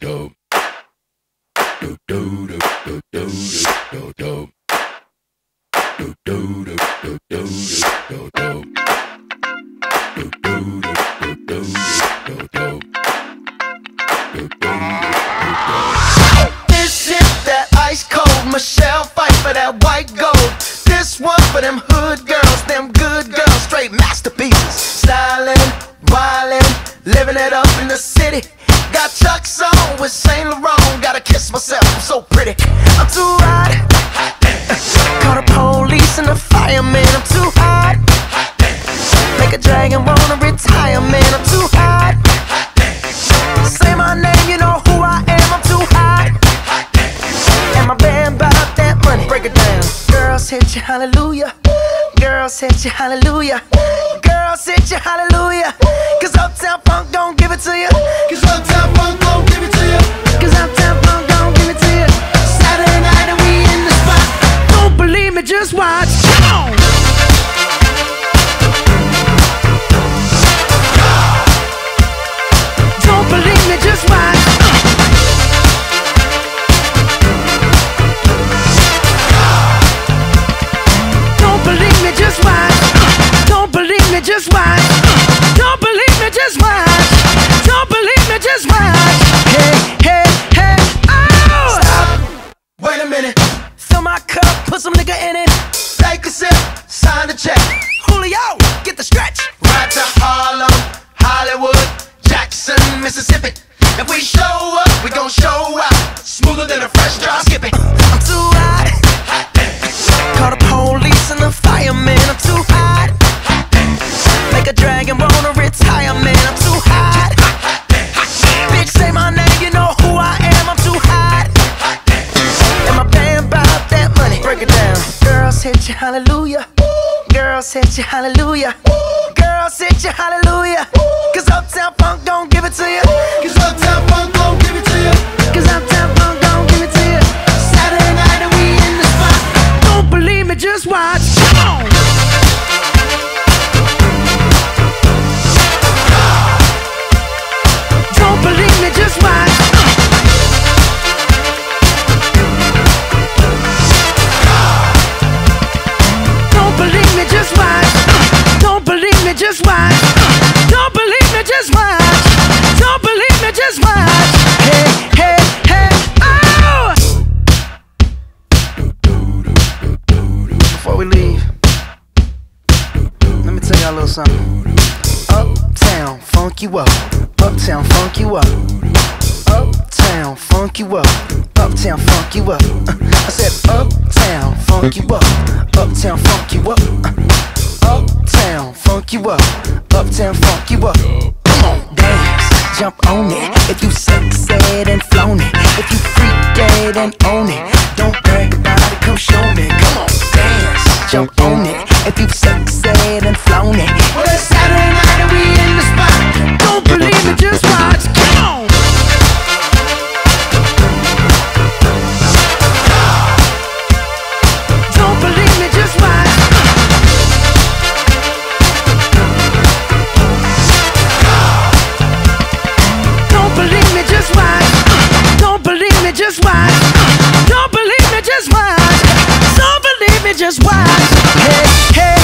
Michelle fight for that white gold. This one for them hood girls, them good girls, straight masterpieces. Stylin', wildin', living it up in the city. Got Chuck's on with Saint Laurent. Gotta kiss myself, I'm so pretty. I'm too hot. Call the police and the fireman. I'm too hot. Make a dragon wanna retire, man. I'm too hot. Say my name, you know who I am. I'm too hot. And my band bought that money. Break it down. Girls hit you, hallelujah. Girls hit you, hallelujah. Girls hit you, hallelujah. Cause Uptown Funk don't give it to you. Cause Uptown Funk don't give it to you. Cause Uptown Funk don't give it to you. Saturday night and we in the spot. Don't believe me, just watch. Come on. Don't believe me, just watch. Just watch. Don't believe me, just watch. Don't believe me, just watch. Don't believe me, just watch. Hey, hey, hey, oh! Stop. Wait a minute. Fill my cup, put some nigga in it. Take a sip, sign the check. Julio, get the stretch. Right to Harlem, Hollywood, Jackson, Mississippi. If we show up, we gon' show out. Smoother than a fresh drop. Skip it. I'm too hot. Call the police and the fireman. I'm too hot. Make a dragon wanna retire, man. I'm too hot. Bitch, say my name, you know who I am. I'm too hot. And my band bought that money. Break it down. Girls hit you, hallelujah. Girls hit you, hallelujah. Girls hit you, hallelujah. Cause Uptown Funk don't give it to you. Cause Uptown Funk don't give it to you. Cause Uptown Funk don't give it to you. Saturday night and we in the spot. Don't believe me, just watch. Come on. Don't believe me, just watch. Don't believe me, just watch. Don't believe me, just watch. Don't believe me, just watch. Don't believe me, just watch. Hey, hey, hey, oh! Before we leave, let me tell y'all a little something. Uptown, funk you up. Uptown, funk you up. Uptown, funk you up. Uptown, funk you up. I said uptown, funk you up. Uptown, funk you up. Uptown, funk you up. Uptown, funk you up. Come on, dance, jump on it. If you sexed and flown it. If you freak dead and own it. Don't brag about it, come show me. Come on, dance, jump on it. If you sexed and flown it. Well, it's Saturday night and we in the spot. Don't believe me, just watch. Come on. Don't believe me, just watch. Don't believe me, just watch. Don't believe me, just watch. Don't believe me, just watch. Don't believe me, just watch. Hey, hey.